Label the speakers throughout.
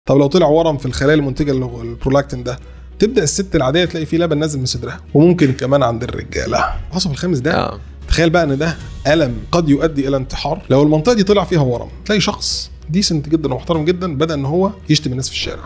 Speaker 1: طب لو طلع ورم في الخلايا المنتجه للبرولاكتين ده، تبدا الست العاديه تلاقي فيه لبن نازل من صدرها، وممكن كمان عند الرجاله. العصب الخامس ده تخيل بقى ان ده الم قد يؤدي الى انتحار. لو المنطقه دي طلع فيها ورم، تلاقي شخص ديسنت جدا ومحترم جدا بدا ان هو يشتم الناس في الشارع.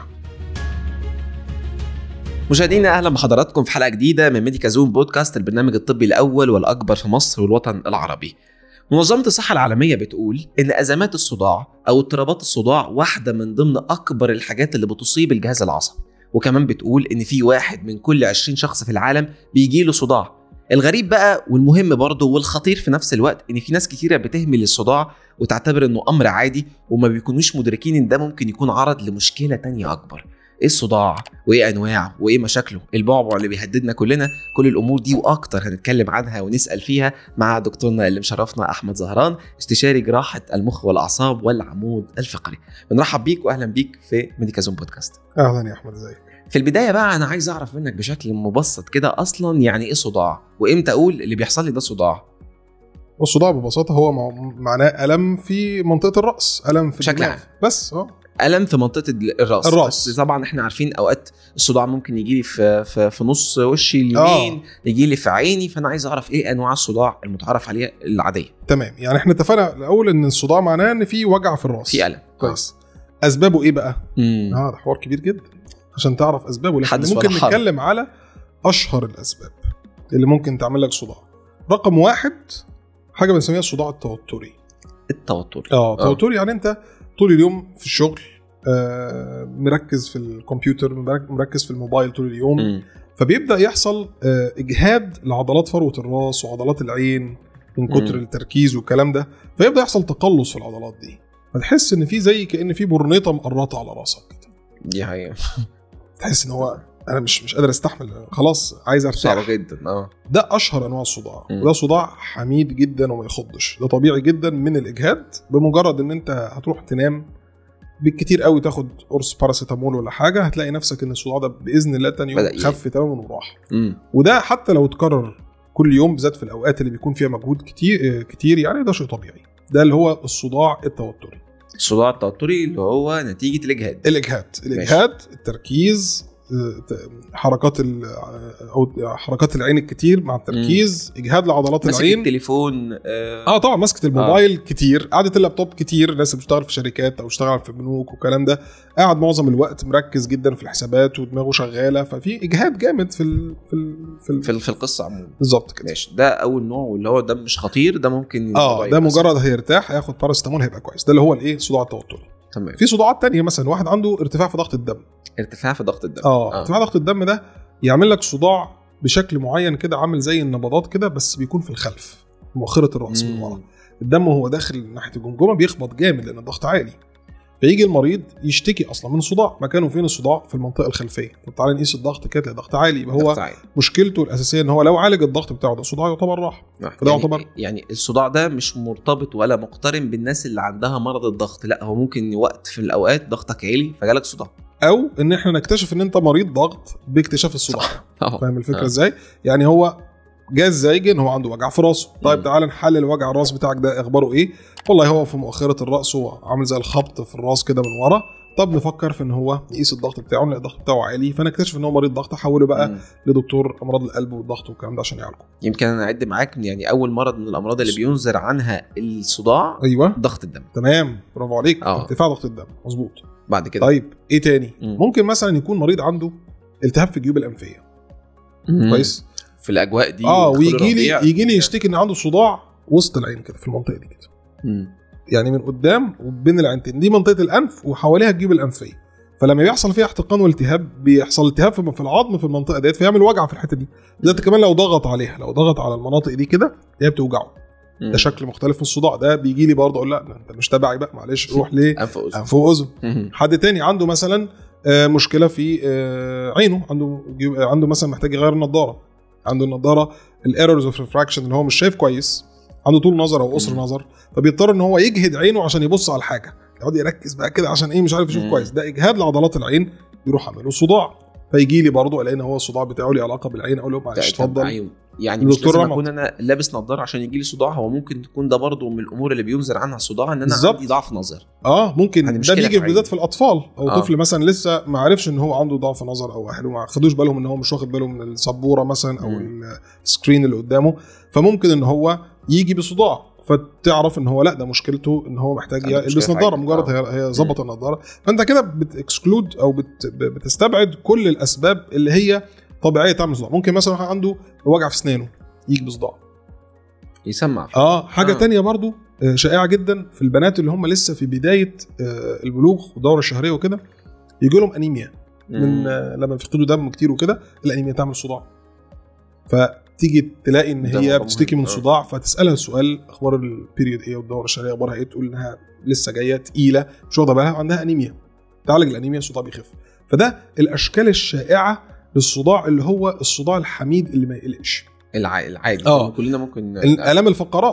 Speaker 2: مشاهدينا اهلا بحضراتكم في حلقه جديده من ميديكازون بودكاست، البرنامج الطبي الاول والاكبر في مصر والوطن العربي. منظمه الصحه العالميه بتقول ان ازمات الصداع او اضطرابات الصداع واحده من ضمن اكبر الحاجات اللي بتصيب الجهاز العصبي، وكمان بتقول ان في 1 من كل 20 شخص في العالم بيجيله صداع. الغريب بقى والمهم برضه والخطير في نفس الوقت ان في ناس كتيره بتهمل الصداع وتعتبر انه امر عادي، وما بيكونوش مدركين ان ده ممكن يكون عرض لمشكله تانية اكبر. ايه الصداع وايه انواعه وايه مشاكله، البعبع اللي بيهددنا كلنا؟ كل الامور دي واكتر هنتكلم عنها ونسال فيها مع دكتورنا اللي مشرفنا احمد زهران، استشاري جراحه المخ والاعصاب والعمود الفقري. بنرحب بيك واهلا بيك في ميديكازون بودكاست.
Speaker 1: اهلا يا احمد، ازيك؟
Speaker 2: في البدايه بقى انا عايز اعرف منك بشكل مبسط كده اصلا يعني ايه صداع، وامتى اقول اللي بيحصل لي ده صداع؟
Speaker 1: والصداع ببساطه هو معناه الم في منطقه الراس، الم في
Speaker 2: الدماغ
Speaker 1: بس
Speaker 2: ألم في منطقة الراس. طبعا احنا عارفين اوقات الصداع ممكن يجي لي في نص وشي اليمين، يجي لي في عيني، فانا عايز اعرف ايه انواع الصداع المتعارف عليها العادية.
Speaker 1: تمام، يعني احنا اتفقنا الاول ان الصداع معناه ان في وجع في الراس،
Speaker 2: في ألم.
Speaker 1: كويس. اسبابه ايه بقى؟ ده حوار كبير جدا عشان تعرف اسبابه. لكن ممكن نتكلم على اشهر الاسباب اللي ممكن تعمل لك صداع. رقم 1 حاجة بنسميها الصداع التوتري. توتري يعني انت طول اليوم في الشغل، مركز في الكمبيوتر، مركز في الموبايل طول اليوم. فبيبدأ يحصل إجهاد لعضلات فروة الراس وعضلات العين من كتر التركيز والكلام ده، فيبدأ يحصل تقلص في العضلات دي، فتحس ان في زي كأن في برنيطة مقرطة على راسك كده.
Speaker 2: دي حقيقة.
Speaker 1: تحس ان هو انا مش قادر استحمل، خلاص عايز ارتاح.
Speaker 2: صعب جدا.
Speaker 1: ده اشهر انواع الصداع، وده صداع حميد جدا وما يخضش، ده طبيعي جدا من الاجهاد. بمجرد ان انت هتروح تنام بالكتير قوي تاخد قرص باراسيتامول ولا حاجه، هتلاقي نفسك ان الصداع ده باذن الله تاني يوم خف تماما وراح. وده حتى لو اتكرر كل يوم، بالذات في الاوقات اللي بيكون فيها مجهود كتير يعني، ده شيء طبيعي. ده اللي هو الصداع التوتري.
Speaker 2: الصداع التوتري اللي هو نتيجه الاجهاد، التركيز،
Speaker 1: حركات العين الكتير مع التركيز، اجهاد لعضلات العين،
Speaker 2: التليفون،
Speaker 1: طبعا مسكه الموبايل كتير، قعده اللابتوب كتير. الناس اللي بتشتغل في شركات او بتشتغل في بنوك والكلام ده، قاعد معظم الوقت مركز جدا في الحسابات ودماغه شغاله، ففي اجهاد جامد في
Speaker 2: القصه عموما.
Speaker 1: بالظبط كده.
Speaker 2: ماشي، ده اول نوع، واللي هو ده مش خطير، ده ممكن
Speaker 1: ده مجرد هيرتاح هياخد باراسيتامول هيبقى كويس. ده اللي هو الايه، صداع التوتري.
Speaker 2: تمام.
Speaker 1: في صداعات تانية، مثلا واحد عنده ارتفاع في ضغط الدم.
Speaker 2: ارتفاع
Speaker 1: ضغط الدم ده يعمل لك صداع بشكل معين كده، عامل زي النبضات كده، بس بيكون في الخلف مؤخرة الرأس من ورا. الدم وهو داخل ناحية الجمجمة بيخبط جامد لأن الضغط عالي، فيجي المريض يشتكي أصلا من صداع. مكانه فين الصداع؟ في المنطقة الخلفية. طب تعالى نقيس الضغط كده، الضغط عالي، يبقى هو مشكلته الأساسية إن هو لو عالج الضغط بتاعه ده صداع يعتبر راح.
Speaker 2: يعني الصداع ده مش مرتبط ولا مقترن بالناس اللي عندها مرض الضغط، لا هو ممكن وقت في الأوقات ضغطك عالي فجالك صداع،
Speaker 1: او ان احنا نكتشف ان انت مريض ضغط باكتشاف الصداع. فاهم الفكره ازاي؟ يعني هو جاز زي ان هو عنده وجع في راسه. طيب تعال نحلل وجع الراس بتاعك ده اخباره ايه. والله هو في مؤخره الراس، وعامل زي الخبط في الراس كده من ورا. طب نفكر في ان هو نقيس الضغط بتاعه، نلاقي الضغط بتاعه عالي، فنكتشف ان هو مريض ضغط، حوله بقى لدكتور امراض القلب والضغط والكلام ده عشان يعالجه.
Speaker 2: يمكن انا اعد معاك يعني اول مرض من الامراض اللي بينذر عنها الصداع.
Speaker 1: ايوه،
Speaker 2: ضغط الدم.
Speaker 1: تمام، برافو عليك. ارتفاع ضغط الدم، مظبوط.
Speaker 2: بعد كده
Speaker 1: طيب ايه تاني؟ ممكن مثلا يكون مريض عنده التهاب في الجيوب الانفيه. كويس.
Speaker 2: في الاجواء دي
Speaker 1: ويجي لي يشتكي ان عنده صداع وسط العين كده، في المنطقه دي كده. يعني من قدام وبين العينتين، دي منطقه الانف وحواليها الجيوب الانفيه. فلما بيحصل فيها احتقان والتهاب، بيحصل التهاب في العظم في المنطقه ديت، فيعمل وجع في الحته دي. ده كمان لو ضغط عليها، لو ضغط على المناطق دي كده، هي بتوجعه. ده شكل مختلف من الصداع. ده بيجي لي برضه اقول لا انت مش تبعي بقى، معلش روح لأنف وأذن. حد تاني عنده مثلا مشكله في عينه، عنده مثلا محتاج يغير النضاره، عنده النضاره الايرورز اوف ريفراكشن اللي هو مش شايف كويس، عنده طول نظر او قصر نظر، فبيضطر ان هو يجهد عينه عشان يبص على الحاجه، يقعد يركز بقى كده عشان ايه، مش عارف يشوف كويس. ده اجهاد لعضلات العين، يروح عامله صداع. فيجي لي برضه الاقي ان هو الصداع بتاعه لي علاقه بالعين، اقول له معلش اتفضل
Speaker 2: يعني مش لازم اكون انا لابس نظاره عشان يجي لي صداع، هو ممكن تكون ده برضو من الامور اللي بينذر عنها الصداع، ان انا
Speaker 1: بالزبط.
Speaker 2: عندي ضعف نظر.
Speaker 1: ممكن ده بيجي بالذات في الاطفال او طفل مثلا لسه ما عرفش ان هو عنده ضعف نظر، او اهله ما خدوش بالهم ان هو مش واخد باله من السبوره مثلا او السكرين اللي قدامه، فممكن ان هو يجي بصداع، فتعرف ان هو لا ده مشكلته ان هو محتاج يلبس نظاره. مجرد هي ظبط النظاره، فانت كده بتكسكلود او بتستبعد كل الاسباب اللي هي طبيعيه تعمل صداع. ممكن مثلا عنده وجع في اسنانه يجي بصداع،
Speaker 2: يسمع
Speaker 1: حاجه تانية برضو شائعه جدا في البنات اللي هم لسه في بدايه البلوغ والدوره الشهريه وكده، يجي لهم انيميا من لما بيفقدوا دم كتير وكده، الانيميا تعمل صداع. فتيجي تلاقي ان هي بتشتكي من صداع، فتسالها السؤال اخبار البيريود ايه والدوره الشهريه اخبارها ايه، تقول انها لسه جايه تقيله مش واخده بالها وعندها انيميا، تعالج الانيميا الصداع بيخف. فده الاشكال الشائعه للصداع، اللي هو الصداع الحميد اللي ما يقلقش،
Speaker 2: العادي. كلنا ممكن
Speaker 1: الام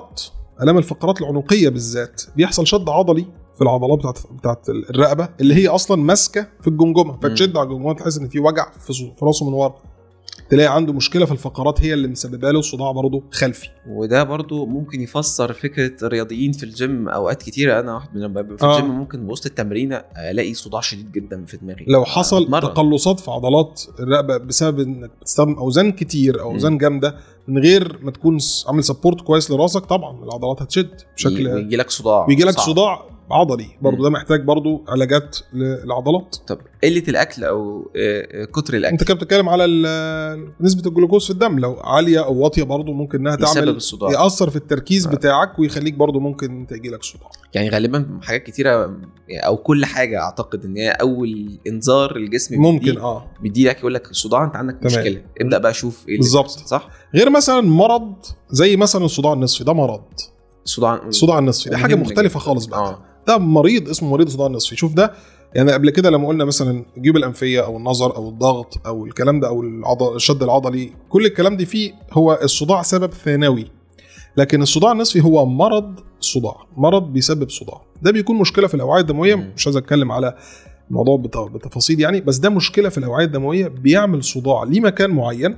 Speaker 1: الفقرات العنقيه بالذات، بيحصل شد عضلي في العضلات بتاعت الرقبه اللي هي اصلا ماسكه في الجمجمه، فتشد على الجمجمه تحس ان في وجع في راسه من ورا، تلاقي عنده مشكله في الفقرات هي اللي مسببه له صداع برضه خلفي.
Speaker 2: وده برضه ممكن يفسر فكره الرياضيين في الجيم. اوقات كتيره انا واحد من الباب في الجيم ممكن وسط التمرين الاقي صداع شديد جدا في دماغي
Speaker 1: لو حصل تقلصات في عضلات الرقبه بسبب انك بتستخدم اوزان كتير او اوزان جامده من غير ما تكون عامل سبورت كويس لراسك، طبعا العضلات هتشد بشكل
Speaker 2: يجي لك صداع،
Speaker 1: صداع عضلي برضو. ده محتاج برضو علاجات للعضلات.
Speaker 2: طب قله الاكل او كتر الاكل،
Speaker 1: انت كده بتتكلم على نسبه الجلوكوز في الدم، لو عاليه او واطيه برضو ممكن انها تعمل ياثر في التركيز بتاعك ويخليك برضو ممكن تجي لك صداع.
Speaker 2: يعني غالبا حاجات كتيره او كل حاجه اعتقد ان هي اول انذار الجسم
Speaker 1: ممكن
Speaker 2: بيدي لك يقول لك صداع، انت عندك مشكله، ابدا بقى شوف ايه
Speaker 1: بالظبط.
Speaker 2: صح.
Speaker 1: غير مثلا مرض زي مثلا الصداع النصفي، ده مرض. الصداع النصفي ده حاجه مختلفه خالص بقى. ده مريض اسمه مريض الصداع النصفي. شوف ده يعني قبل كده لما قلنا مثلا الجيوب الانفيه او النظر او الضغط او الكلام ده او الشد العضلي، كل الكلام دي فيه هو الصداع سبب ثانوي، لكن الصداع النصفي هو مرض صداع، مرض بيسبب صداع. ده بيكون مشكله في الاوعيه الدمويه، مش عايز اتكلم على الموضوع بتفاصيل يعني، بس ده مشكله في الاوعيه الدمويه، بيعمل صداع ليه مكان معين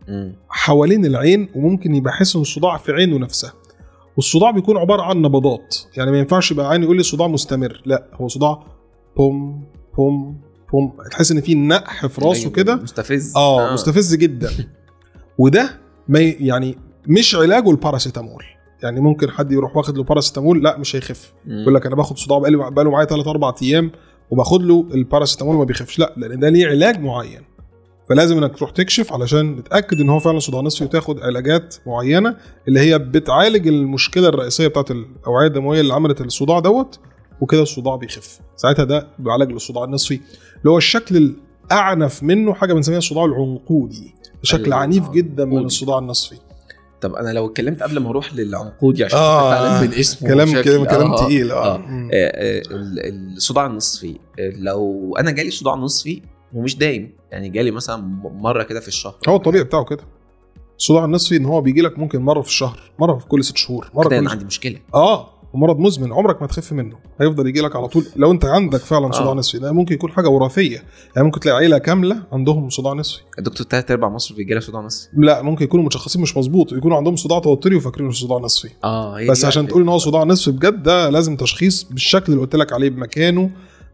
Speaker 1: حوالين العين، وممكن يبقى حس ان الصداع في عينه نفسها. والصداع بيكون عباره عن نبضات، يعني ما ينفعش يبقى عين يقول لي صداع مستمر، لا هو صداع بوم بوم بوم، تحس ان في نقح في راسه كده
Speaker 2: مستفز.
Speaker 1: مستفز جدا. وده ما يعني مش علاجه الباراسيتامول، يعني ممكن حد يروح واخد له باراسيتامول لا مش هيخف، يقول لك انا باخد صداع بقاله معايا 3-4 ايام وباخد له الباراسيتامول ما بيخفش، لا لان ده ليه علاج معين، فلازم انك تروح تكشف علشان تتاكد ان هو فعلا صداع نصفي، وتاخد علاجات معينه اللي هي بتعالج المشكله الرئيسيه بتاعه الاوعيه الدمويه اللي عملت الصداع دوت، وكده الصداع بيخف. ساعتها ده بيعالج للصداع النصفي اللي هو الشكل الاعنف منه، حاجه بنسميها الصداع العنقودي، بشكل عنيف جدا من الصداع النصفي.
Speaker 2: طب انا لو اتكلمت قبل ما اروح للعنقودي عشان فعلا بين اسمه
Speaker 1: كلام تقيل.
Speaker 2: الصداع النصفي، لو انا جالي صداع نصفي ومش دايم، يعني جالي مثلا مره كده في الشهر،
Speaker 1: هو الطبيعي بتاعه كده. الصداع النصفي ان هو بيجي لك ممكن مره في الشهر، مره في كل 6 شهور، مره
Speaker 2: كده. انا عندي مشكله
Speaker 1: ومرض مزمن عمرك ما تخف منه، هيفضل يجي لك على طول. لو انت عندك فعلا صداع نصفي، ده ممكن يكون حاجه وراثيه، يعني ممكن تلاقي عيله كامله عندهم صداع نصفي.
Speaker 2: الدكتور 3/4 مصر بيجي لها صداع نصفي.
Speaker 1: لا ممكن يكونوا متشخصين مش مظبوط، يكونوا عندهم صداع توتري وفاكرينه صداع نصفي. بس عشان تقول ان هو صداع نصفي بجد، ده لازم تشخيص بالشكل اللي قلت لك عليه، بمكانه،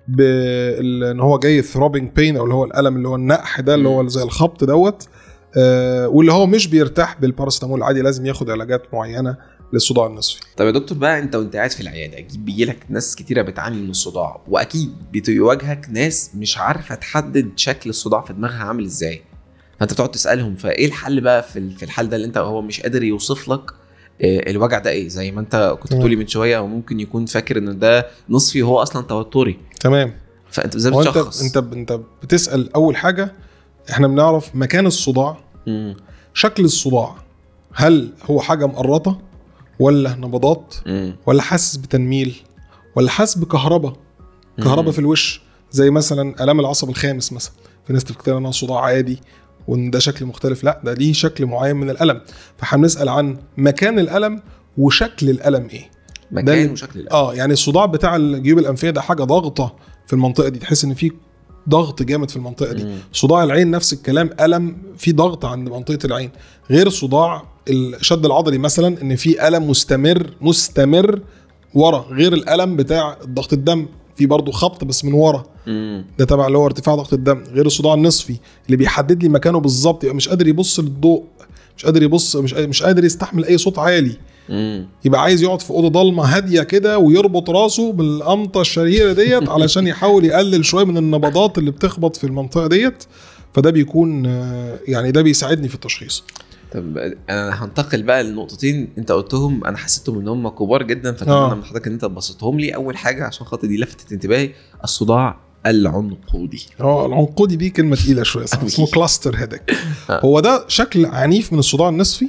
Speaker 1: ان هو جاي ثروبينج بين او اللي هو الالم اللي هو النقح ده اللي هو زي الخبط دوت، واللي هو مش بيرتاح بالباراسيتامول العادي، لازم ياخد علاجات معينه للصداع النصفي.
Speaker 2: طب يا دكتور بقى، انت وانت قاعد في العياده اكيد بيجي لك ناس كتيره بتعاني من الصداع، واكيد بيواجهك ناس مش عارفه تحدد شكل الصداع في دماغها عامل ازاي، فانت بتقعد تسالهم فايه الحل بقى في الحال ده اللي انت هو مش قادر يوصف لك الوجع ده ايه، زي ما انت كنت بتقولي من شويه، وممكن يكون فاكر ان ده نصفي وهو اصلا توتري.
Speaker 1: تمام.
Speaker 2: فانت ازاي بتشخص؟
Speaker 1: انت بتسال اول حاجه، احنا بنعرف مكان الصداع، شكل الصداع، هل هو حاجه مقرطه ولا نبضات ولا حاسس بتنميل ولا حاسس بكهرباء في الوش، زي مثلا الام العصب الخامس مثلا، في ناس تفكر انها صداع عادي وان ده شكل مختلف، لا ده ليه شكل معين من الالم. فهنسال عن مكان الالم وشكل الالم ايه،
Speaker 2: مكان وشكل الالم.
Speaker 1: يعني الصداع بتاع الجيوب الانفيه ده حاجه ضاغطه في المنطقه دي، تحس ان في ضغط جامد في المنطقه دي. صداع العين نفس الكلام، الم في ضغط عند منطقه العين، غير صداع الشد العضلي مثلا ان في الم مستمر ورا، غير الالم بتاع ضغط الدم في برضه خبط بس من ورا، ده تبع اللي هو ارتفاع ضغط الدم. غير الصداع النصفي اللي بيحدد لي مكانه بالظبط، يبقى مش قادر يبص للضوء، مش قادر يبص، مش قادر يستحمل اي صوت عالي، يبقى عايز يقعد في اوضه ضلمه هاديه كده ويربط راسه بالقمطه الشهيره ديت علشان يحاول يقلل شويه من النبضات اللي بتخبط في المنطقه ديت. فده بيكون يعني ده بيساعدني في التشخيص.
Speaker 2: طب انا هنتقل بقى لنقطتين انت قلتهم، انا حسيتهم ان هم كبار جدا، فاتمنى من حضرتك ان انت تبسطهم لي. اول حاجه عشان خاطر دي لفتت انتباهي، الصداع العنقودي.
Speaker 1: العنقودي دي كلمه تقيله شويه، اسمه كلاستر هيدك. هو ده شكل عنيف من الصداع النصفي،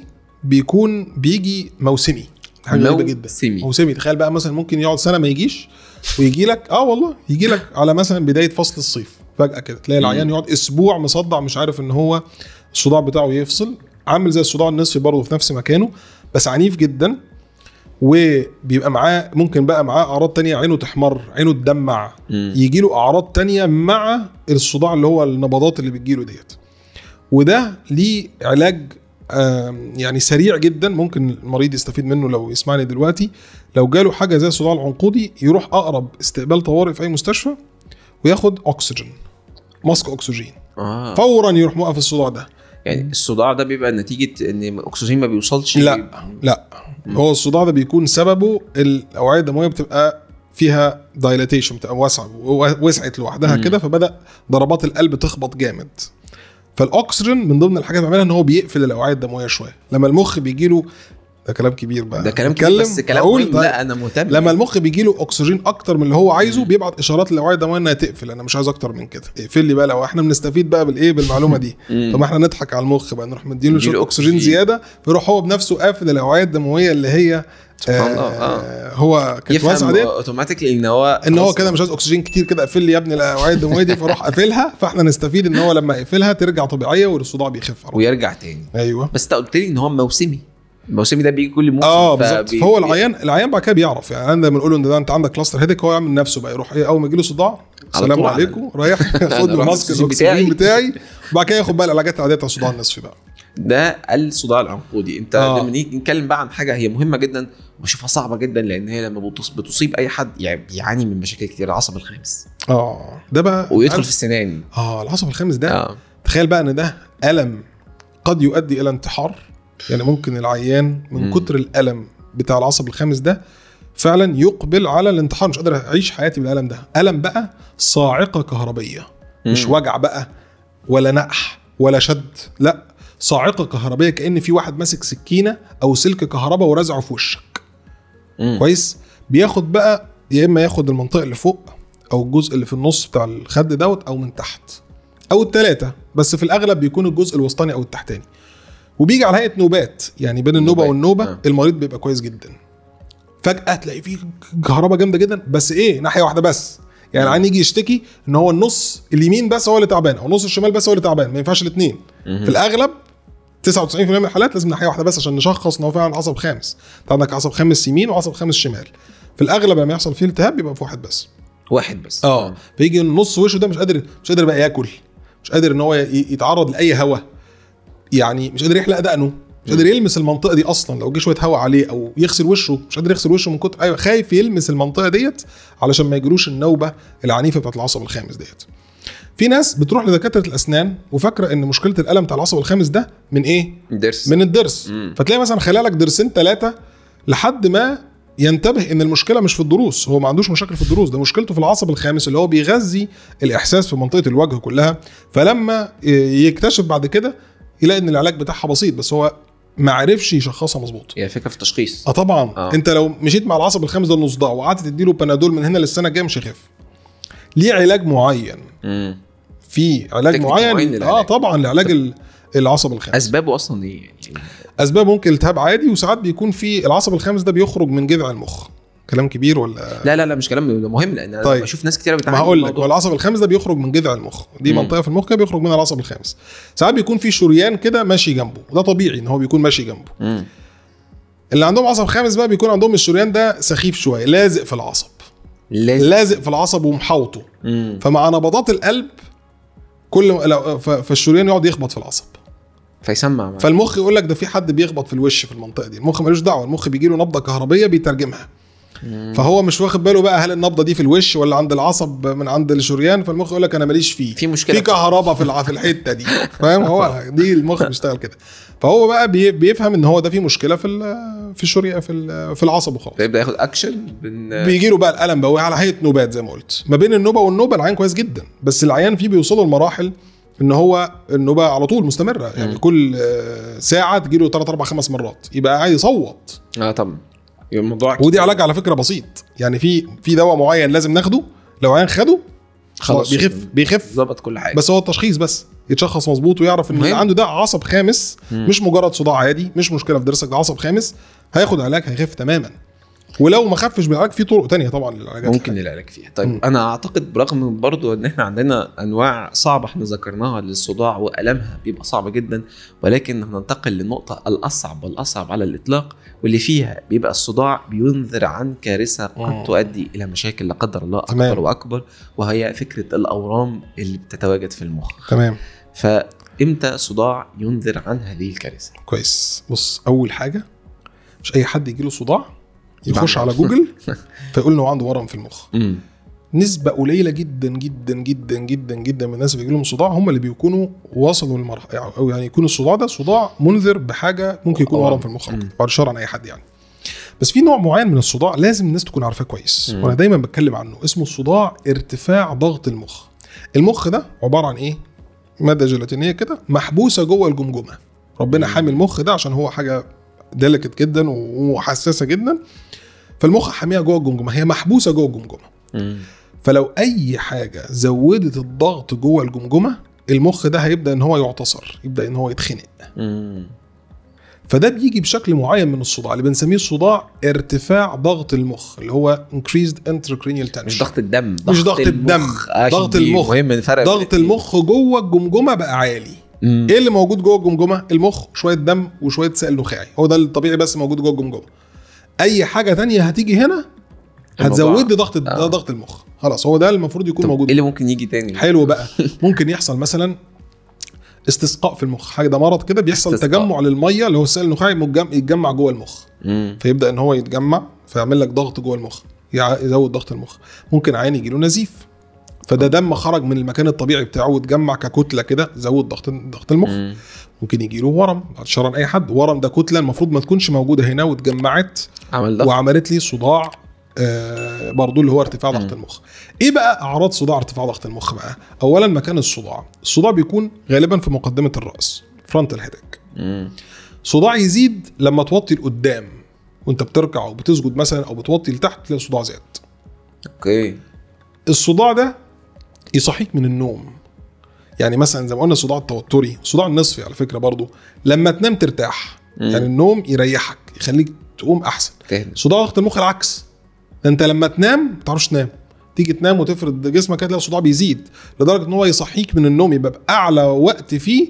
Speaker 1: بيجي موسمي، حاجه غريبه جدا. موسمي، تخيل بقى مثلا ممكن يقعد سنه ما يجيش ويجي لك والله يجي لك على مثلا بدايه فصل الصيف، فجاه كده تلاقي العيان يقعد اسبوع مصدع مش عارف ان هو الصداع بتاعه يفصل، عامل زي الصداع النصفي برضه في نفس مكانه بس عنيف جدا. وبيبقى معاه ممكن بقى معاه اعراض تانية، عينه تحمر، عينه تدمع، يجي له اعراض تانية مع الصداع اللي هو النبضات اللي بتجيله ديت. وده ليه علاج يعني سريع جدا، ممكن المريض يستفيد منه لو يسمعني دلوقتي. لو جاله حاجه زي الصداع العنقودي يروح اقرب استقبال طوارئ في اي مستشفى وياخد اكسجين، ماسك اكسجين فورا يروح موقف الصداع ده.
Speaker 2: يعني الصداع ده بيبقى نتيجه ان الاكسجين ما بيوصلش؟
Speaker 1: لا هو الصداع ده بيكون سببه الاوعيه الدمويه بتبقى فيها دايلاتيشن، بتبقى وسعت لوحدها كده، فبدا ضربات القلب تخبط جامد. فالاكسجين من ضمن الحاجات اللي بيعملها ان هو بيقفل الاوعيه الدمويه شويه. لما المخ بيجي له، ده كلام كبير بقى،
Speaker 2: ده كلام كبير بس كلام مهم. لا انا مهتم.
Speaker 1: لما المخ بيجي له اكسجين اكتر من اللي هو عايزه بيبعت اشارات للاوعيه الدمويه انها تقفل، انا مش عايز اكتر من كده، اقفل لي بقى. لو احنا بنستفيد بقى بالايه بالمعلومه دي، طب احنا نضحك على المخ بقى، نروح مديله شويه اكسجين زياده فيروح هو بنفسه قافل الاوعيه الدمويه اللي هي هو كانت واسعه دي
Speaker 2: اوتوماتيكلي ان هو
Speaker 1: كده مش عايز اكسجين كتير كده، قفل لي يا ابني الاوعيه الدمويه دي، فروح قافلها. فاحنا نستفيد ان هو لما يقفلها ترجع طبيعيه والصداع بيخف
Speaker 2: ويرجع تاني.
Speaker 1: ايوه
Speaker 2: بس انت قلت لي ان هو موسمي ده بيجي كل موسم.
Speaker 1: بالظبط. فهو العيان بقى كده بيعرف، يعني انا بنقول له ان ده انت عندك كلاستر هيدك، هو يعمل نفسه بقى يروح اول ما يجي له صداع السلام عليكم رايح خد له ماسك الاكسجين بتاعي، وبعد كده ياخد بقى العلاجات العاديه بتاع الصداع النصفي بقى.
Speaker 2: ده الصداع العنقودي. انت لما نيجي نتكلم بقى عن حاجه هي مهمه جدا وبشوفها صعبه جدا، لان هي لما بتصيب اي حد يعني بيعاني من مشاكل كتير، العصب الخامس
Speaker 1: ده بقى
Speaker 2: ويدخل في السنان.
Speaker 1: العصب الخامس ده تخيل بقى ان ده الم قد يؤدي الى انتحار. يعني ممكن العيان من كتر الالم بتاع العصب الخامس ده فعلا يقبل على الانتحار، مش قادر اعيش حياتي بالالم ده. الم بقى صاعقه كهربيه، مش وجع بقى ولا نقح ولا شد، لا صاعقه كهربيه، كأن في واحد ماسك سكينه او سلك كهرباء ورزعه في وشك. كويس. بياخد بقى يا اما ياخد المنطقه اللي فوق او الجزء اللي في النص بتاع الخد دوت، او من تحت، او الثلاثه، بس في الاغلب بيكون الجزء الوسطاني او التحتاني. وبيجي على هيئه نوبات، يعني بين النوبه والنوبه المريض بيبقى كويس جدا، فجاه تلاقي فيه كهرباء جامده جدا، بس ناحيه واحده بس. يعني العين يجي يشتكي ان هو النص اليمين بس هو اللي تعبان، او النص الشمال بس هو اللي تعبان، ما ينفعش الاثنين. في الاغلب 99% من الحالات لازم ناحيه واحده بس عشان نشخص ان هو فعلا عصب خامس. انت عندك عصب خامس يمين وعصب خامس شمال، في الاغلب لما يحصل فيه التهاب بيبقى في واحد بس. فيجي النص وشه ده مش قادر بقى ياكل، مش قادر ان هو يتعرض لاي هواء، يعني مش قادر يحلق دقنه، مش قادر يلمس المنطقه دي اصلا، لو جه شويه هواء عليه او يغسل وشه مش قادر يغسل وشه من كتر خايف يلمس المنطقه ديت علشان ما يجروش النوبه العنيفه بتاعه العصب الخامس ديت. في ناس بتروح لدكاتره الاسنان وفاكره ان مشكله الالم بتاع العصب الخامس ده من من الضرس. فتلاقي مثلا خلالك ضرسين 3 لحد ما ينتبه ان المشكله مش في الضروس، هو ما عندوش مشاكل في الضروس، ده مشكلته في العصب الخامس اللي هو بيغذي الاحساس في منطقه الوجه كلها. فلما يكتشف بعد كده يلاقي ان العلاج بتاعها بسيط، بس هو ما عرفش يشخصها مظبوط.
Speaker 2: هي فكره في التشخيص.
Speaker 1: طبعا. انت لو مشيت مع العصب الخامس ده الصداع وقعدت تديله بنادول من هنا للسنه الجايه مش هيخف. ليه علاج معين. في علاج معين طبعا لعلاج العصب الخامس.
Speaker 2: اسبابه اصلا ايه؟
Speaker 1: اسباب ممكن التهاب عادي، وساعات بيكون في العصب الخامس ده بيخرج من جذع المخ. كلام كبير ولا
Speaker 2: لا مش كلام مهم، لان انا بشوف ناس كتير بتعاني.
Speaker 1: ما هقول لك، هو العصب الخامس ده بيخرج من جذع المخ، دي منطقه في المخ كده بيخرج منها العصب الخامس. ساعات بيكون في شريان كده ماشي جنبه، وده طبيعي ان هو بيكون ماشي جنبه. اللي عندهم عصب خامس بقى بيكون عندهم الشريان ده سخيف شويه، لازق في العصب، لازق في العصب ومحوطه. فمع نبضات القلب فالشريان يقعد يخبط في العصب
Speaker 2: فيسمع
Speaker 1: فالمخ يقول لك ده في حد بيخبط في الوش في المنطقه دي. المخ ملوش دعوه، المخ بيجي له نبضه كهربيه بيترجمها. فهو مش واخد باله بقى هل النبضه دي في الوش ولا عند العصب من عند الشريان. فالمخ يقول لك انا ماليش فيه،
Speaker 2: في مشكله
Speaker 1: في كهرباء في الحته دي فاهم. هو دي المخ بيشتغل كده. فهو بقى بيفهم ان هو ده في مشكله في الشريان في العصب وخلاص.
Speaker 2: فيبدا ياخد اكشن.
Speaker 1: بيجي له بقى الالم بقى على هيئه نوبات زي ما قلت. ما بين النوبه والنوبه العيان كويس جدا، بس العيان فيه بيوصلوا لمراحل ان هو النوبه على طول مستمره. يعني كل ساعه تجي له 3 4 5 مرات يبقى قاعد يصوت.
Speaker 2: طبعا الموضوع
Speaker 1: ودي علاج على فكره بسيط. يعني في دواء معين لازم ناخده، لو عيان خده خلاص بيخف
Speaker 2: ظبط كل حاجه.
Speaker 1: بس هو التشخيص بس يتشخص مظبوط ويعرف ان اللي عنده ده عصب خامس. مش مجرد صداع عادي، مش مشكله في ضرسك، ده عصب خامس. هياخد علاج هيخف تماما. ولو ما خفش بالعلاج في طرق تانية طبعا للعلاج،
Speaker 2: ممكن العلاج فيها. طيب انا اعتقد برغم برضو ان احنا عندنا انواع صعبه احنا ذكرناها للصداع والمها بيبقى صعب جدا، ولكن هننتقل للنقطه الاصعب والاصعب على الاطلاق، واللي فيها بيبقى الصداع بينذر عن كارثه قد تؤدي الى مشاكل لا قدر الله اكبر واكبر، وهي فكره الاورام اللي بتتواجد في المخ.
Speaker 1: تمام.
Speaker 2: فامتى صداع ينذر عن هذه الكارثه؟
Speaker 1: كويس. بص، اول حاجه مش اي حد يجيله صداع يخش على جوجل فيقول انه عنده ورم في المخ. نسبة قليلة جدا جدا جدا جدا جدا من الناس اللي بيجيلهم صداع هم اللي بيكونوا وصلوا للمرحلة، او يعني يكون الصداع ده صداع منذر بحاجة ممكن يكون ورم في المخ بعد الشر عن اي حد يعني. بس في نوع معين من الصداع لازم الناس تكون عارفاه كويس، وانا دايما بتكلم عنه، اسمه صداع ارتفاع ضغط المخ. المخ ده عبارة عن ايه؟ مادة جيلاتينية كده محبوسة جوه الجمجمة. ربنا حامي المخ ده عشان هو حاجة ديليكت جدا وحساسة جدا، فالمخ حاميها جوه الجمجمه، هي محبوسه جوه الجمجمه. فلو اي حاجه زودت الضغط جوه الجمجمه المخ ده هيبدا ان هو يعتصر، يبدا ان هو يتخنق. فده بيجي بشكل معين من الصداع اللي بنسميه الصداع ارتفاع ضغط المخ، اللي هو increased intracranial tension.
Speaker 2: مش ضغط الدم،
Speaker 1: مش ضغط الدم، ضغط المخ. ضغط المخ جوه الجمجمه بقى عالي. ايه اللي موجود جوه الجمجمه؟ المخ، شويه دم وشويه سائل نخاعي، هو ده الطبيعي بس موجود جوه الجمجمه. اي حاجه تانية هتيجي هنا هتزود لي ضغط المخ. خلاص هو ده المفروض يكون موجود.
Speaker 2: ايه اللي ممكن يجي تاني؟
Speaker 1: حلو بقى. ممكن يحصل مثلا استسقاء في المخ، حاجه ده مرض كده بيحصل تجمع للميه اللي هو السائل النخاعي يتجمع جوه المخ. فيبدا ان هو يتجمع فيعمل لك ضغط جوه المخ، يزود ضغط المخ. ممكن عين يجي له نزيف، فده دم خرج من المكان الطبيعي بتاعه واتجمع ككتله كده، زود ضغط المخ. ممكن يجي له ورم، بعد شر اي حد، ورم ده كتله المفروض ما تكونش موجوده هنا واتجمعت وعملت لي صداع برضو اللي هو ارتفاع ضغط المخ. ايه بقى اعراض صداع ارتفاع ضغط المخ بقى؟ اولا مكان الصداع بيكون غالبا في مقدمه الراس، فرونتال هيدك. صداع يزيد لما توطي لقدام وانت بتركع او بتسجد مثلا او بتوطي لتحت تلاقي الصداع زاد.
Speaker 2: اوكي.
Speaker 1: الصداع ده يصحيك من النوم. يعني مثلا زي ما قلنا الصداع التوتري، الصداع النصفي على فكره برضو لما تنام ترتاح. يعني النوم يريحك يخليك تقوم احسن. صداع ضغط المخ العكس، انت لما تنام ما تعرفش تنام، تيجي تنام وتفرد جسمك هتلاقي الصداع بيزيد لدرجه ان هو يصحيك من النوم، يبقى اعلى وقت فيه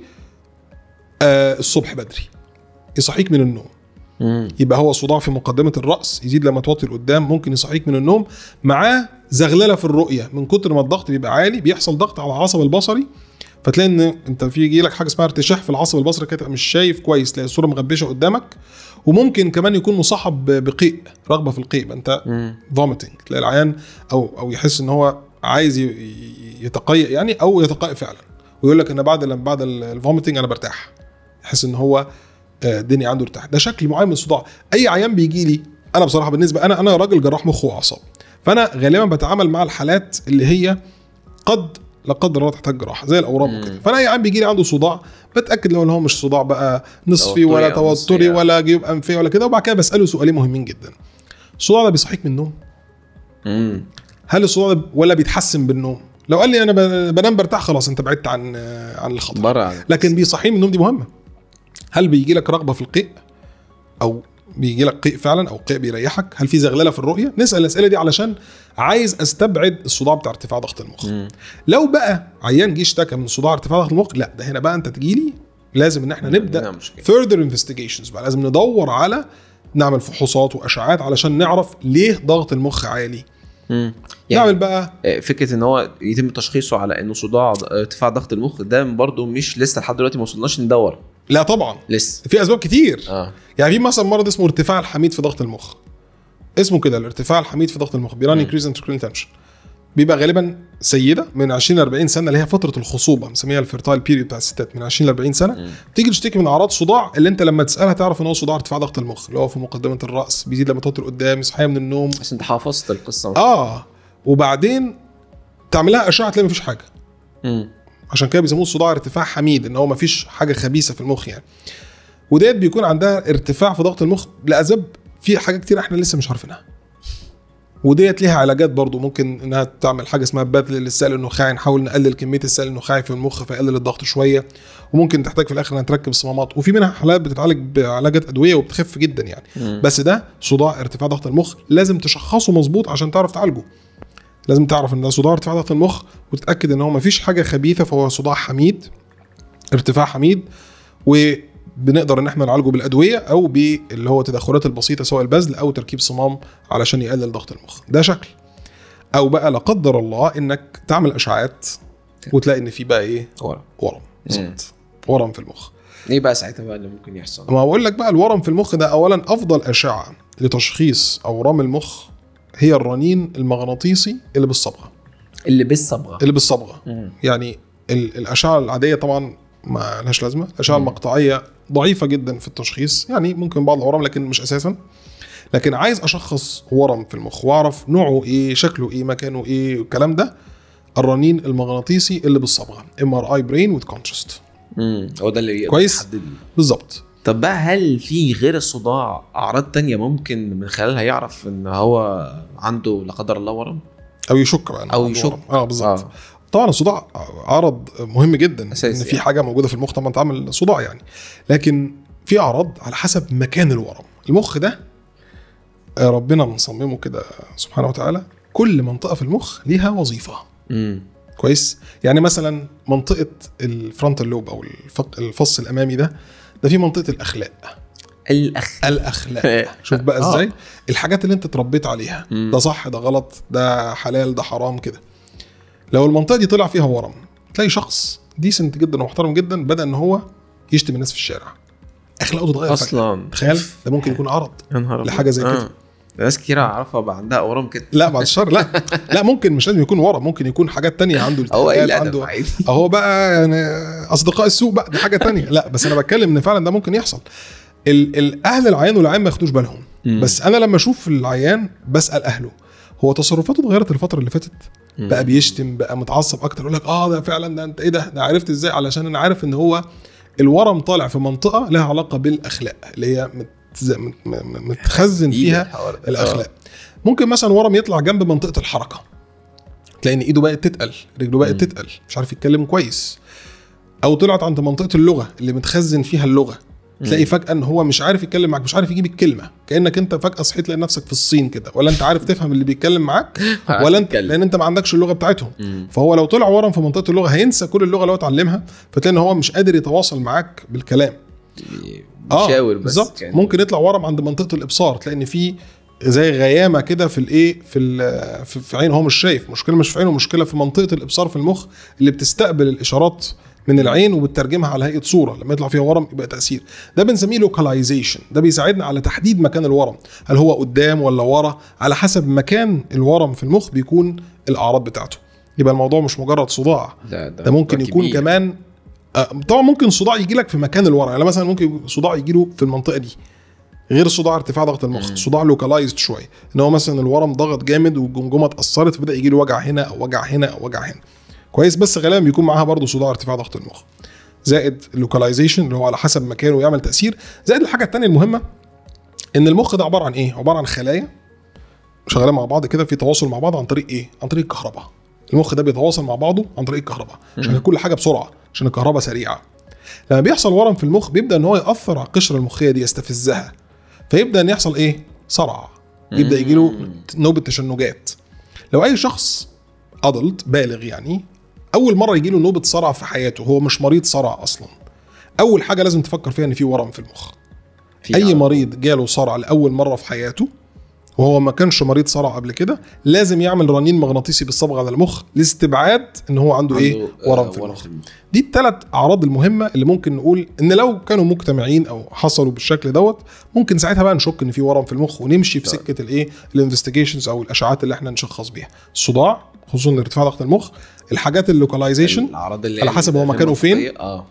Speaker 1: الصبح بدري يصحيك من النوم. يبقى هو صداع في مقدمه الراس يزيد لما توطي لقدام، ممكن يصحيك من النوم. معاه زغلله في الرؤيه من كتر ما الضغط بيبقى عالي، بيحصل ضغط على العصب البصري، فتلاقي ان انت في يجي لك حاجه اسمها ارتشاح في العصب البصري كده، مش شايف كويس، تلاقي الصوره مغبشه قدامك. وممكن كمان يكون مصاحب بقيء، رغبه في القيء، انت فوميتنج، تلاقي العيان او يحس ان هو عايز يتقيأ يعني، او يتقيأ فعلا ويقول لك ان بعد الفوميتنج انا برتاح، يحس ان هو الدنيا عنده ارتاح. ده شكل معين من الصداع. اي عيان بيجي لي انا بصراحه بالنسبه انا راجل جراح مخ واعصاب، فانا غالبا بتعامل مع الحالات اللي هي قد لا قدر الله تحتاج جراحه زي الاورام وكده. فانا اي عيان بيجي لي عنده صداع بتاكد لو هو مش صداع بقى نصفي ولا توتري ولا جيوب انفيه ولا كده، وبعد كده بساله سؤالين مهمين جدا. الصداع ده بيصحيك من النوم؟ هل الصداع ده ولا بيتحسن بالنوم؟ لو قال لي انا بنام برتاح خلاص انت بعدت عن الخطر. لكن بيصحي من النوم دي مهمه. هل بيجي لك رغبه في القيء او بيجي لك قيء فعلا او قيء بيريحك؟ هل في زغلله في الرؤيه؟ نسال الاسئله دي علشان عايز استبعد الصداع بتاع ارتفاع ضغط المخ. لو بقى عيان جه اشتكى من صداع ارتفاع ضغط المخ، لا ده هنا بقى انت تجيلي لازم ان احنا نبدا further investigations بقى، لازم ندور على نعمل فحوصات واشعاعات علشان نعرف ليه ضغط المخ عالي.
Speaker 2: يعني
Speaker 1: نعمل بقى
Speaker 2: فكره ان هو يتم تشخيصه على انه صداع ارتفاع ضغط المخ، ده برضو مش لسه لحد دلوقتي ما وصلناش ندور.
Speaker 1: لا طبعا
Speaker 2: لسه
Speaker 1: في اسباب كتير.
Speaker 2: يعني
Speaker 1: في مثلا مرض اسمه ارتفاع الحميد في ضغط المخ، اسمه كده الارتفاع الحميد في ضغط المخ، بيران انكريز انتركرينال تنشن. بيبقى غالبا سيده من 20 ل 40 سنه اللي هي فتره الخصوبه، بنسميها الفيرتايل بيريود بتاع الستات، من 20 ل 40 سنه تيجي تشتكي من اعراض صداع اللي انت لما تسالها تعرف ان هو صداع ارتفاع ضغط المخ، اللي هو في مقدمه الراس، بيزيد لما توتر قدام، صحيه من النوم.
Speaker 2: بس انت حافظت القصه.
Speaker 1: وبعدين تعملها اشعه تلاقي مفيش حاجه. عشان كده بيسموه صداع ارتفاع حميد، ان هو مفيش حاجه خبيثه في المخ يعني. وديت بيكون عندها ارتفاع في ضغط المخ لاسباب، في حاجات كتير احنا لسه مش عارفينها. وديت ليها علاجات برضو، ممكن انها تعمل حاجه اسمها بذل للسائل النخاعي، نحاول نقلل كميه السائل النخاعي في المخ فيقلل الضغط شويه، وممكن تحتاج في الاخر ان تركب صمامات، وفي منها حالات بتتعالج بعلاجات ادويه وبتخف جدا يعني. بس ده صداع ارتفاع ضغط المخ، لازم تشخصه مظبوط عشان تعرف تعالجه. لازم تعرف ان ده صداع ارتفاع ضغط المخ، وتتاكد ان هو مفيش حاجه خبيثه، فهو صداع حميد، ارتفاع حميد، وبنقدر ان احنا نعالجه بالادويه او باللي هو التدخلات البسيطه، سواء البذل او تركيب صمام علشان يقلل ضغط المخ. ده شكل. او بقى لا قدر الله انك تعمل اشعاعات وتلاقي ان في بقى ايه؟ ورم. بالظبط، ورم في المخ.
Speaker 2: ايه بقى ساعتها بقى اللي ممكن يحصل؟
Speaker 1: ما بقول لك بقى، الورم في المخ ده اولا افضل اشعه لتشخيص اورام المخ هي الرنين المغناطيسي اللي بالصبغه. يعني الاشعه العاديه طبعا ما لهاش لازمه، الاشعه المقطعيه ضعيفه جدا في التشخيص، يعني ممكن بعض الاورام لكن مش اساسا. لكن عايز اشخص ورم في المخ واعرف نوعه ايه، شكله ايه، مكانه ايه، الكلام ده، الرنين المغناطيسي اللي بالصبغه، MRI brain with contrast.
Speaker 2: هو ده اللي
Speaker 1: كويس بالظبط.
Speaker 2: طب بقى هل في غير الصداع اعراض تانية ممكن من خلالها يعرف ان هو عنده لا قدر الله ورم،
Speaker 1: او يشك بقى
Speaker 2: او يشك؟
Speaker 1: بالظبط. طبعا الصداع عرض مهم جدا، ان في
Speaker 2: يعني
Speaker 1: حاجه موجوده في المخ طبعا تعمل صداع يعني. لكن في اعراض على حسب مكان الورم. المخ ده ربنا مصممه كده سبحانه وتعالى، كل منطقه في المخ ليها وظيفه. كويس. يعني مثلا منطقه الفرونتال لوب او الفص الامامي ده في منطقه الاخلاق. شوف بقى ازاي الحاجات اللي انت اتربيت عليها، ده صح، ده غلط، ده حلال، ده حرام كده. لو المنطقه دي طلع فيها ورم، تلاقي شخص ديسنت جدا ومحترم جدا بدا ان هو يشتم الناس في الشارع، اخلاقه تتغير
Speaker 2: اصلا.
Speaker 1: تخيل، ده ممكن يكون عرض لحاجه زي كده.
Speaker 2: ناس كتير اعرفها بقى عندها ورم كده.
Speaker 1: لا بعد الشر، لا ممكن مش لازم يكون ورم، ممكن يكون حاجات تانية عنده التهابات، عنده اهو بقى يعني اصدقاء السوء بقى، دي حاجه تانية. لا بس انا بتكلم ان فعلا ده ممكن يحصل. الاهل العيان والعيان ما ياخدوش بالهم. بس انا لما اشوف العيان بسال اهله، هو تصرفاته اتغيرت الفتره اللي فاتت؟ بقى بيشتم، بقى متعصب اكتر، يقول لك ده فعلا، ده انت ايه ده عرفت ازاي؟ علشان انا عارف ان هو الورم طالع في منطقه لها علاقه بالاخلاق، اللي هي متخزن فيها الاخلاق. ممكن مثلا ورم يطلع جنب منطقه الحركه، تلاقي ان ايده بقت تتقل، رجله بقت تتقل، مش عارف يتكلم كويس. او طلعت عند منطقه اللغه اللي متخزن فيها اللغه، تلاقي فجاه ان هو مش عارف يتكلم معاك، مش عارف يجيب الكلمه، كانك انت فجاه صحيت لقيت نفسك في الصين كده، ولا انت عارف تفهم اللي بيتكلم معاك ولا انت، لان انت ما عندكش اللغه بتاعتهم. فهو لو طلع ورم في منطقه اللغه هينسى كل اللغه اللي هو اتعلمها، فتلاقي ان هو مش قادر يتواصل معاك بالكلام،
Speaker 2: شاور بس.
Speaker 1: بالظبط. ممكن يطلع ورم عند منطقه الابصار، تلاقي ان في زي غيامه كده في الايه، في عينه، هو مش شايف. مشكله مش في عينه، مشكله في منطقه الابصار في المخ اللي بتستقبل الاشارات من العين وبتترجمها على هيئه صوره. لما يطلع فيها ورم يبقى تاثير. ده بنسميه لوكاليزيشن، ده بيساعدنا على تحديد مكان الورم، هل هو قدام ولا ورا، على حسب مكان الورم في المخ بيكون الاعراض بتاعته. يبقى الموضوع مش مجرد صداع، ده ممكن يكون كمان طبعا ممكن صداع يجي لك في مكان الورم. يعني مثلا ممكن صداع يجي له في المنطقه دي، غير صداع ارتفاع ضغط المخ، صداع لوكالايزد شويه، ان هو مثلا الورم ضغط جامد والجمجمه اتاثرت فبدا يجي له وجع هنا او وجع هنا او وجع هنا. كويس. بس غالبا بيكون معاها برضو صداع ارتفاع ضغط المخ، زائد اللوكاليزيشن اللي هو على حسب مكانه يعمل تاثير، زائد الحاجه الثانيه المهمه ان المخ ده عباره عن ايه؟ عباره عن خلايا شغاله مع بعض كده في تواصل مع بعض عن طريق ايه؟ عن طريق الكهرباء. المخ ده بيتواصل مع بعضه عن طريق الكهرباء عشان كل حاجه بسرعه، عشان الكهرباء سريعه. لما بيحصل ورم في المخ بيبدا ان هو ياثر على القشره المخيه دي، يستفزها، فيبدا ان يحصل ايه؟ صرع، يبدا يجي له نوبه تشنجات. لو اي شخص ادلت بالغ يعني اول مره يجي له نوبه صرع في حياته، هو مش مريض صرع اصلا، اول حاجه لازم تفكر فيها ان في ورم في المخ. اي مريض جاله صرع لاول مره في حياته وهو ما كانش مريض صرع قبل كده لازم يعمل رنين مغناطيسي بالصبغه على المخ لاستبعاد ان هو عنده ايه ورم في المخ. دي الثلاث اعراض المهمه اللي ممكن نقول ان لو كانوا مجتمعين او حصلوا بالشكل دوت ممكن ساعتها بقى نشك ان في ورم في المخ ونمشي في سكه الايه الانفستيجيشنز او الاشعاعات اللي احنا نشخص بيها. الصداع خصوصا ارتفاع ضغط المخ، الحاجات اللوكاليزيشن على حسب هو مكانه فين،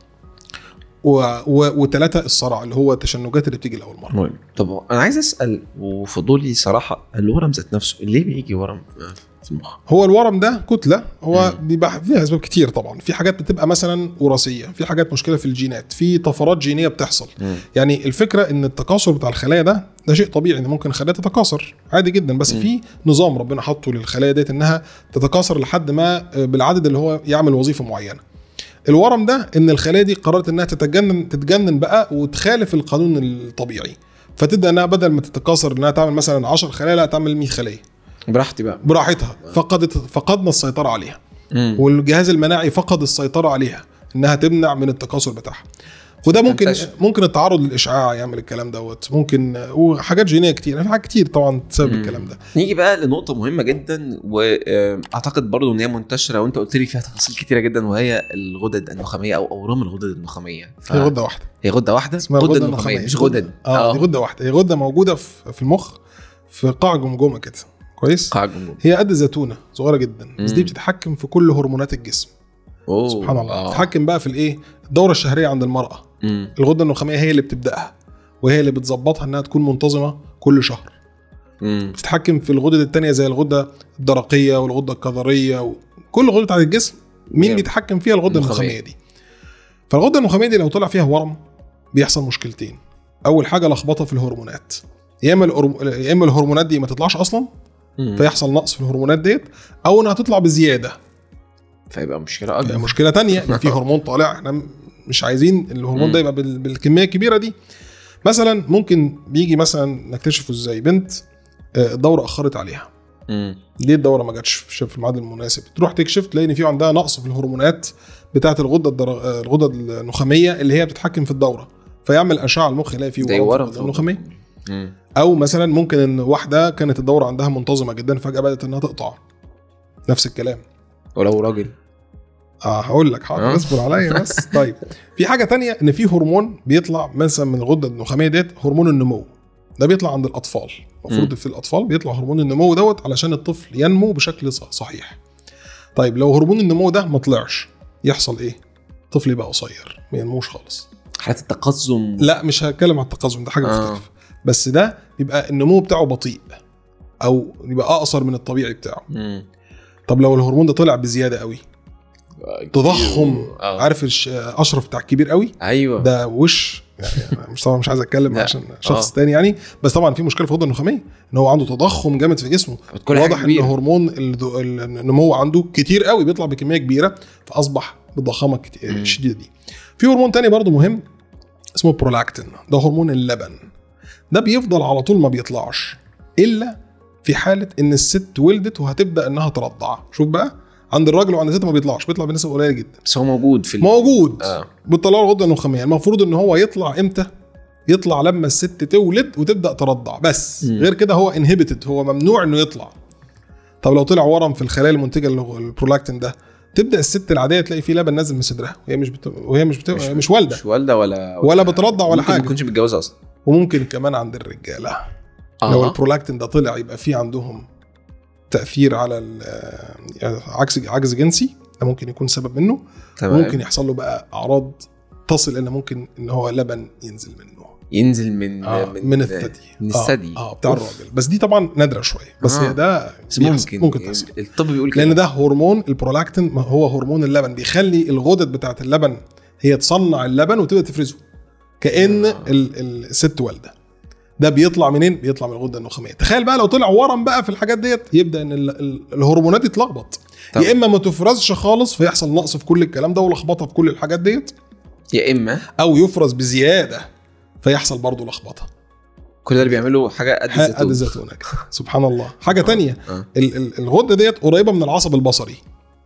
Speaker 1: وثلاثة الصرع اللي هو التشنجات اللي بتيجي لأول مرة.
Speaker 2: مهم. طب أنا عايز أسأل وفضولي صراحة، الورم ذات نفسه ليه بيجي ورم في المخ؟
Speaker 1: هو الورم ده كتلة، هو بيبقى فيها أسباب كتير طبعا. في حاجات بتبقى مثلا وراثية، في حاجات مشكلة في الجينات، في طفرات جينية بتحصل. يعني الفكرة إن التكاثر بتاع الخلايا ده شيء طبيعي، إن ممكن خلايا تتكاثر عادي جدا، بس في نظام ربنا حطه للخلايا ديت إنها تتكاثر لحد ما بالعدد اللي هو يعمل وظيفة معينة. الورم ده ان الخلايا دي قررت انها تتجنن بقى وتخالف القانون الطبيعي، فتبدا انها بدل ما تتكاثر انها تعمل مثلا 10 خلايا لا تعمل 100 خليه براحتها. فقدنا السيطره عليها. والجهاز المناعي فقد السيطره عليها انها تمنع من التكاثر بتاعها. وده ممكن التعرض للاشعاع يعمل الكلام دوت، ممكن وحاجات جينيه كتير، في حاجات كتير طبعا تسبب الكلام ده.
Speaker 2: نيجي بقى لنقطه مهمه جدا واعتقد برضو ان هي منتشره وانت قلت لي فيها تفاصيل كتيره جدا، وهي الغدد النخاميه او اورام الغدد النخاميه.
Speaker 1: هي غده واحده،
Speaker 2: غده النخاميه مش غدد.
Speaker 1: دي غده واحده، هي غده موجوده في المخ في قاع جمجمه كده كويس. هي قد زيتونه صغيره جدا، بس دي بتتحكم في كل هرمونات الجسم. سبحان الله. بتتحكم بقى في الايه الدوره الشهريه عند المراه. الغده النخاميه هي اللي بتبداها وهي اللي بتظبطها انها تكون منتظمه كل شهر. بتتحكم في الغدد التانية زي الغده الدرقيه والغده الكظريه وكل غده بتاعت الجسم. مين بيتحكم فيها؟ الغده النخاميه دي. فالغده النخاميه دي لو طلع فيها ورم بيحصل مشكلتين. اول حاجه لخبطه في الهرمونات، يا اما الهرمونات دي ما تطلعش اصلا فيحصل نقص في الهرمونات ديت، او انها تطلع بزياده فيبقى مشكله اكبر. مشكله تانية ان في هرمون طالع، احنا مش عايزين الهرمون ده يبقى بالكميه الكبيره دي. مثلا ممكن بيجي مثلا نكتشفه ازاي؟ بنت الدوره اخرت عليها، ليه الدوره ما جاتش في الميعاد المناسب؟ تروح تكشف تلاقي ان في عندها نقص في الهرمونات بتاعه الغده النخاميه اللي هي بتتحكم في الدوره، فيعمل اشعه المخ يلاقي فيه ورم في النخاميه. او مثلا ممكن ان واحده كانت الدوره عندها منتظمه جدا فجاه بدات انها تقطع، نفس الكلام.
Speaker 2: ولو راجل
Speaker 1: هقول لك حاضر، اصبر عليا بس. طيب في حاجه تانية، ان في هرمون بيطلع مثلا من الغده النخاميه ديت، هرمون النمو. ده بيطلع عند الاطفال، المفروض في الاطفال بيطلع هرمون النمو دوت علشان الطفل ينمو بشكل صحيح. طيب لو هرمون النمو ده ما طلعش يحصل ايه؟ الطفل يبقى قصير ما ينموش خالص.
Speaker 2: حالة التقزم؟
Speaker 1: لا مش هتكلم عن التقزم، ده حاجه مختلفه. بس ده يبقى النمو بتاعه بطيء او يبقى اقصر من الطبيعي بتاعه. طب لو الهرمون ده طلع بزياده قوي، تضخم، عارف اشرف بتاع كبير قوي؟
Speaker 2: ايوه
Speaker 1: ده وش يعني مش عايز اتكلم عشان شخص تاني يعني، بس طبعا في مشكله في الغده النخاميه ان هو عنده تضخم جامد في جسمه، واضح ان هرمون النمو عنده كتير قوي، بيطلع بكميه كبيره فاصبح بالضخامه الشديده دي. في هرمون تاني برضو مهم اسمه برولاكتين، ده هرمون اللبن. ده بيفضل على طول ما بيطلعش الا في حاله ان الست ولدت وهتبدا انها ترضع. شوف بقى، عند الراجل وعند الست ما بيطلعش، بيطلع بنسبه قليله جدا،
Speaker 2: بس هو موجود
Speaker 1: بتطلعوا الغده النخاميه. المفروض ان هو يطلع امتى؟ يطلع لما الست تولد وتبدا ترضع بس. غير كده هو انهبيتد، هو ممنوع انه يطلع. طب لو طلع ورم في الخلايا المنتجه للبرولاكتين ده، تبدا الست العاديه تلاقي فيه لبن نازل من صدرها وهي مش والده ولا بترضع ولا حاجه،
Speaker 2: ما تكونش متجوزه اصلا.
Speaker 1: وممكن كمان عند الرجاله لو البرولاكتين ده طلع يبقى فيه عندهم تأثير على عجز جنسي، ده ممكن يكون سبب منه. ممكن يحصل له بقى أعراض تصل إن ممكن إن هو لبن ينزل من الثدي بتاع الراجل. بس دي طبعا نادرة شوية، بس ده ممكن تحصل.
Speaker 2: الطب بيقول كده،
Speaker 1: لأن ده هرمون البرولاكتين هو هرمون اللبن، بيخلي الغدد بتاعة اللبن هي تصنع اللبن وتبدأ تفرزه كأن الست والدة. ده بيطلع منين؟ بيطلع من الغده النخاميه. تخيل بقى لو طلع ورم بقى في الحاجات ديت، يبدا ان الهرمونات تتلخبط، يا اما ما تفرزش خالص فيحصل نقص في كل الكلام ده ولخبطه في كل الحاجات ديت،
Speaker 2: يا اما
Speaker 1: او يفرز بزياده فيحصل برضو لخبطه.
Speaker 2: كل ده اللي بيعملوا حاجه قد
Speaker 1: الزيتون سبحان الله. حاجه تانية، الغده ديت قريبه من العصب البصري.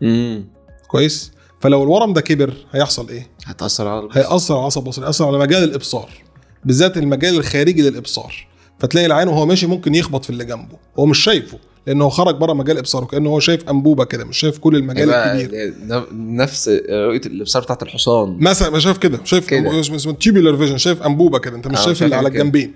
Speaker 1: كويس. فلو الورم ده كبر هيحصل ايه؟
Speaker 2: هيأثر على
Speaker 1: العصب البصري، هيأثر على مجال الابصار، بالذات المجال الخارجي للابصار. فتلاقي العين وهو ماشي ممكن يخبط في اللي جنبه، هو مش شايفه لانه خرج بره مجال ابصاره، كانه هو شايف انبوبه كده، مش شايف كل المجال الكبير.
Speaker 2: نفس رؤيه الابصار بتاعت الحصان
Speaker 1: مثلا، ما شايف كده، شايف اسمه تيوبولار فيجن، شايف انبوبه كده، انت مش شايف اللي على الجنبين.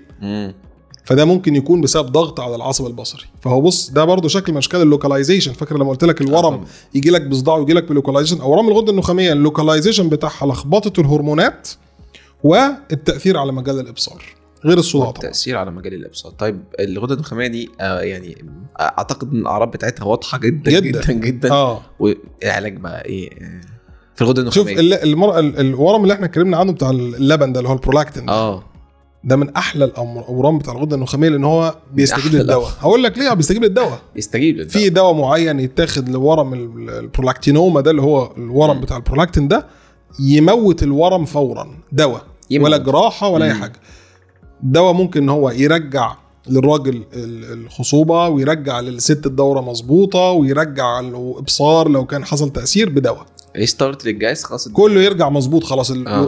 Speaker 1: فده ممكن يكون بسبب ضغط على العصب البصري. فهو بص، ده برضو شكل من اشكال اللوكاليزيشن. فاكر لما قلت لك الورم يجي لك بصداع ويجي لك بلوكاليزيشن؟ اورام الغده النخاميه اللوكاليزيشن بتاعها لخبطه الهرمونات والتاثير على مجال الابصار غير الصداع طبعا.
Speaker 2: التاثير على مجال الابصار. طيب الغده النخاميه دي يعني اعتقد ان الاعراض بتاعتها واضحه جدا جدا جدا, جداً. والعلاج بقى ايه في الغده النخاميه؟
Speaker 1: شوف الورم اللي احنا اتكلمنا عنه بتاع اللبن ده اللي هو البرولاكتين ده من احلى الاورام بتاع الغده النخاميه، لان هو بيستجيب للدواء. هقول لك ليه بيستجيب للدواء. في دواء معين يتاخد لورم البرولاكتينوما ده، اللي هو الورم بتاع البرولاكتين ده، يموت الورم فورا، دواء ولا جراحه ولا اي حاجه. دواء ممكن ان هو يرجع للراجل الخصوبه، ويرجع للست الدوره مظبوطه، ويرجع له ابصار لو كان حصل تاثير بدواء.
Speaker 2: ريستارت للجهاز خلاص،
Speaker 1: كله يرجع مظبوط خلاص.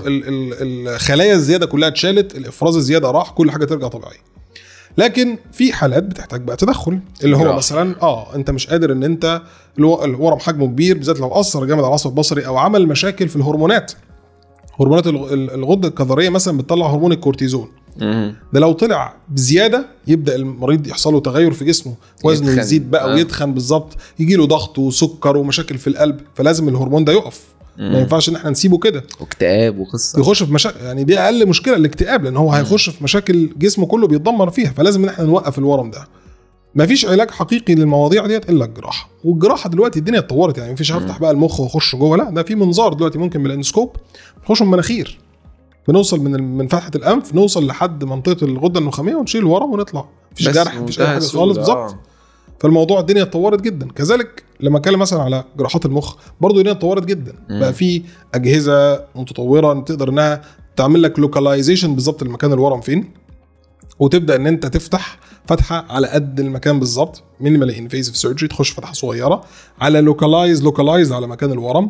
Speaker 1: الخلايا الزياده كلها اتشالت، الافراز الزياده راح، كل حاجه ترجع طبيعيه. لكن في حالات بتحتاج بقى تدخل، اللي هو مثلا انت مش قادر ان انت الورم حجمه كبير، بالذات لو اثر جامد على العصب البصري او عمل مشاكل في الهرمونات. هرمونات الغده الكظريه مثلا بتطلع هرمون الكورتيزون، ده لو طلع بزياده يبدا المريض يحصل له تغير في جسمه، وزنه يزيد بقى ويتخن بالظبط، يجي له ضغط وسكر ومشاكل في القلب. فلازم الهرمون ده يقف، ما ينفعش ان احنا نسيبه كده،
Speaker 2: واكتئاب وقصه
Speaker 1: يخش في مشاكل. يعني دي اقل مشكله الاكتئاب، لان هو هيخش في مشاكل جسمه كله بيتدمر فيها. فلازم ان احنا نوقف الورم ده. مفيش علاج حقيقي للمواضيع ديت الا الجراحه. والجراحه دلوقتي الدنيا اتطورت، يعني مفيش هفتح بقى المخ واخش جوه، لا، ده في منظار دلوقتي ممكن بالاندوسكوب نخش من المناخير، بنوصل من فتحه الانف، نوصل لحد منطقه الغده النخاميه ونشيل الورم ونطلع. مفيش جرح، مفيش اي حاجه خالص بالظبط. فالموضوع الدنيا اتطورت جدا. كذلك لما اتكلم مثلا على جراحات المخ، برضو الدنيا اتطورت جدا. بقى في اجهزه متطوره تقدر انها تعمل لك لوكاليزيشن بالظبط المكان الورم فين، وتبدا ان انت تفتح فتحه على قد المكان بالظبط، مينيمال انفيزيف سيرجري، تخش فتحه صغيره على لوكالايز على مكان الورم،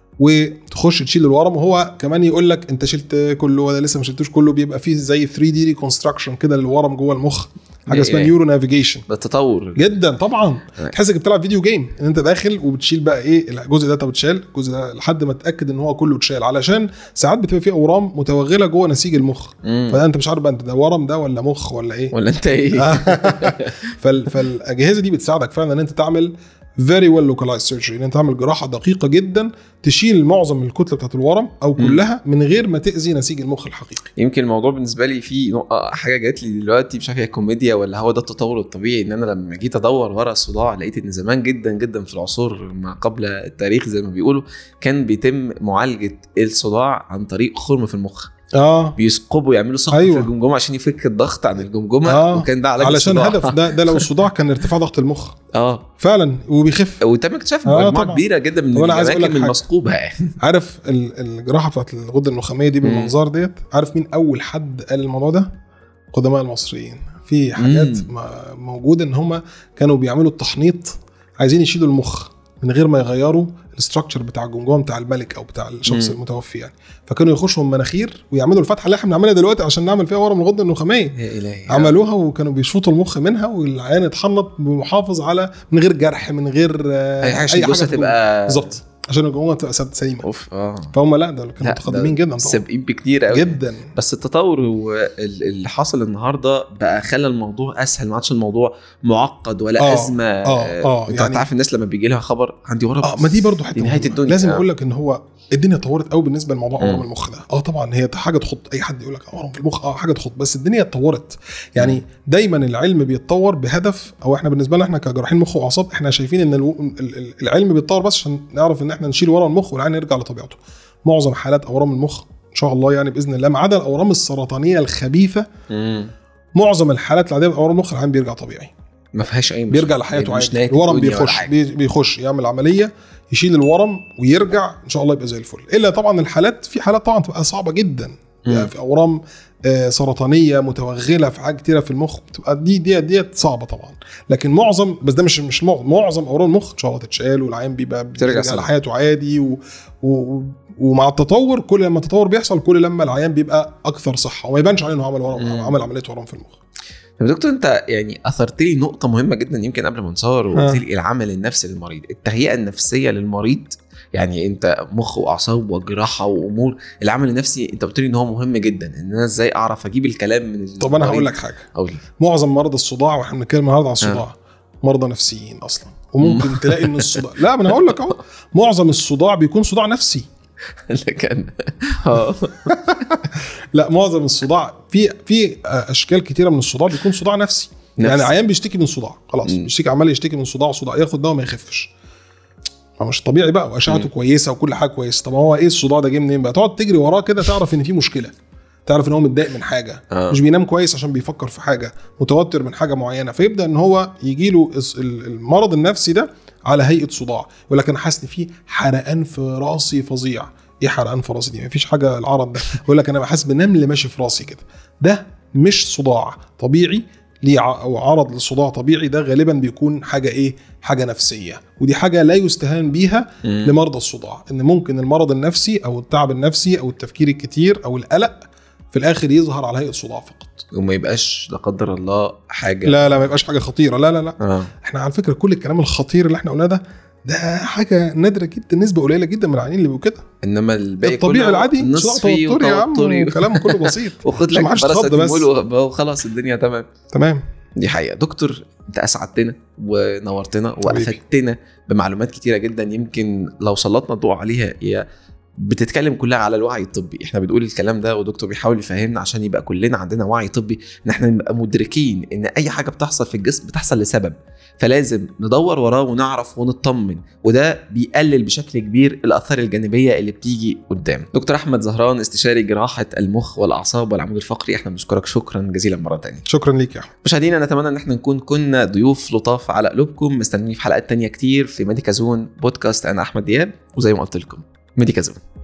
Speaker 1: وتخش تشيل الورم. وهو كمان يقول لك انت شلت كله ولا لسه ما شلتوش كله. بيبقى فيه زي 3D ريكونستراكشن كده للورم جوه المخ، حاجه اسمها نيورو نافيجيشن.
Speaker 2: ده تطور
Speaker 1: جدا طبعا. تحس انك بتلعب فيديو جيم، ان انت داخل وبتشيل بقى ايه الجزء ده، بتشيل الجزء ده لحد ما تتاكد ان هو كله اتشال، علشان ساعات بتبقى فيه اورام متوغله جوه نسيج المخ، فانت مش عارف بقى انت ده ورم ده ولا مخ ولا ايه
Speaker 2: ولا انت ايه.
Speaker 1: فالاجهزه دي بتساعدك فعلا ان انت تعمل very well localized surgery، ان انت تعمل جراحه دقيقه جدا تشيل معظم الكتله بتاعه الورم او كلها من غير ما تاذي نسيج المخ الحقيقي.
Speaker 2: يمكن الموضوع بالنسبه لي في حاجه جات لي دلوقتي، مش عارف هي كوميديا ولا هو ده التطور الطبيعي، ان انا لما جيت ادور ورا الصداع لقيت ان زمان جدا جدا في العصور ما قبل التاريخ زي ما بيقولوا كان بيتم معالجه الصداع عن طريق خرم في المخ. بيسقبوا يعملوا سقف في الجمجمه عشان يفك الضغط عن الجمجمه. وكان ده علاج
Speaker 1: علشان هدف ده لو الصداع كان ارتفاع ضغط المخ فعلا وبيخف،
Speaker 2: وتم اكتشاف مجموعه كبيره جدا من الاماكن المسقوبه.
Speaker 1: عارف الجراحه بتاعت الغده النخاميه دي بالمنظار ديت، عارف مين اول حد قال الموضوع ده؟ قدماء المصريين. في حاجات موجوده ان هم كانوا بيعملوا التحنيط، عايزين يشيلوا المخ من غير ما يغيروا الاستراكشر بتاع الجمجمه بتاع الملك او بتاع الشخص المتوفي يعني. فكانوا يخشوا من مناخير ويعملوا الفتحه اللي احنا بنعملها دلوقتي عشان نعمل فيها ورم الغده النخاميه. عملوها وكانوا بيشفطوا المخ منها، والعيان اتحنط بمحافظ على من غير جرح، من غير
Speaker 2: اي حاجه تبقى
Speaker 1: بالظبط، عشان الجمجمه تبقى ثابته سليمه. فهم لا، ده كانوا متقدمين جدا طبعا،
Speaker 2: سابقين بكتير قوي
Speaker 1: جدا.
Speaker 2: بس التطور اللي حصل النهارده بقى خلى الموضوع اسهل، ما عادش الموضوع معقد ولا ازمه. انت يعني عارف الناس لما بيجي لها خبر عندي ورم
Speaker 1: ما دي برضو حته
Speaker 2: نهايه الدنيا.
Speaker 1: لازم اقول لك ان هو الدنيا اتطورت قوي بالنسبه لموضوع ورم المخ ده. طبعا هي حاجه تخط اي حد يقول لك ورم في المخ، حاجه تخط، بس الدنيا اتطورت. يعني دايما العلم بيتطور بهدف، او احنا بالنسبه لنا احنا كجراحين مخ واعصاب احنا شايفين ان العلم بيتطور بس عشان نعرف ان احنا نشيل ورم المخ والعين يرجع لطبيعته. معظم حالات اورام المخ ان شاء الله يعني باذن الله، ما عدا الاورام السرطانيه الخبيثه، معظم الحالات العاديه اورام المخ العين بيرجع طبيعي،
Speaker 2: ما فيهاش اي
Speaker 1: بيرجع لحياته عادي. الورم بيخش يعمل عمليه يشيل الورم ويرجع ان شاء الله يبقى زي الفل. الا طبعا الحالات، في حالات طبعا تبقى صعبه جدا يعني في اورام سرطانيه متوغله في حاجات كتيره في المخ، بتبقى دي صعبه طبعا. لكن معظم، بس ده مش معظم اورام المخ ان شاء الله تتشال والعين بيرجع لحياته عادي. ومع التطور، كل لما التطور بيحصل كل لما العيان بيبقى اكثر صحه وما يبانش عليه انه عمل عمليه ورم في المخ.
Speaker 2: طب دكتور انت يعني اثرت لي نقطه مهمه جدا يمكن قبل ما نصور، وقلت لي العمل النفسي للمريض، التهيئه النفسيه للمريض. يعني انت مخ واعصاب وجراحه وامور، العمل النفسي انت قلت لي ان هو مهم جدا، ان انا ازاي اعرف اجيب الكلام من المريض.
Speaker 1: طب انا هقول لك حاجه، معظم مرضى الصداع، واحنا بنتكلم النهارده على الصداع، مرضى نفسيين اصلا. وممكن تلاقي ان الصداع لا ما انا هقول لك اهو، معظم الصداع بيكون صداع نفسي.
Speaker 2: لكن
Speaker 1: لا معظم الصداع في اشكال كتيره من الصداع بيكون صداع نفسي. يعني عيان بيشتكي من صداع خلاص، بيشتكي عمال يشتكي من صداع وصداع، ياخد دواء ما يخفش، مش طبيعي بقى، واشعته كويسه وكل حاجه كويسه. طب هو ايه الصداع ده جه منين بقى؟ تقعد تجري وراه كده تعرف ان في مشكله، تعرف ان هو متضايق من حاجه، مش بينام كويس عشان بيفكر في حاجه، متوتر من حاجه معينه، فيبدا ان هو يجي له المرض النفسي ده على هيئه صداع. يقول لك انا حاسس ان في حرقان في راسي فظيع. ايه حرقان في راسي دي؟ مفيش حاجه العرض ده. يقول لك انا بحس بنمل ماشي في راسي كده. ده مش صداع طبيعي ليه او عرض للصداع طبيعي، ده غالبا بيكون حاجه ايه؟ حاجه نفسيه. ودي حاجه لا يستهان بيها لمرضى الصداع، ان ممكن المرض النفسي او التعب النفسي او التفكير الكتير او القلق في الاخر يظهر على هيئه صداع فقط،
Speaker 2: وما يبقاش لا قدر الله حاجه.
Speaker 1: لا ما يبقاش حاجه خطيره، لا. احنا على فكره كل الكلام الخطير اللي احنا قلناه ده حاجه نادره جدا، نسبه قليله جدا من العيانين اللي بيبقوا كده.
Speaker 2: انما الباقي
Speaker 1: الطبيعي العادي
Speaker 2: نصفي
Speaker 1: توتر يا عم، كلام كله بسيط.
Speaker 2: وخد لك باراسيتامول وخلاص الدنيا تمام. دي حقيقه. دكتور انت اسعدتنا ونورتنا وافدتنا بمعلومات كتيره جدا، يمكن لو سلطنا الضوء عليها هي بتتكلم كلها على الوعي الطبي. احنا بنقول الكلام ده ودكتور بيحاول يفهمنا عشان يبقى كلنا عندنا وعي طبي، ان احنا نبقى مدركين ان اي حاجه بتحصل في الجسم بتحصل لسبب، فلازم ندور وراه ونعرف ونطمن، وده بيقلل بشكل كبير الاثار الجانبيه اللي بتيجي قدام. دكتور احمد زهران، استشاري جراحه المخ والاعصاب والعمود الفقري، احنا بنشكرك شكرا جزيلا مره ثانيه.
Speaker 1: شكرا ليك يا احمد.
Speaker 2: مشاهدينا نتمنى ان احنا كنا ضيوف لطاف على قلوبكم. مستنيين في حلقات تانية كتير في ميديكا زون بودكاست. انا احمد دياب، وزي ما قلت لكم ميديكا زون.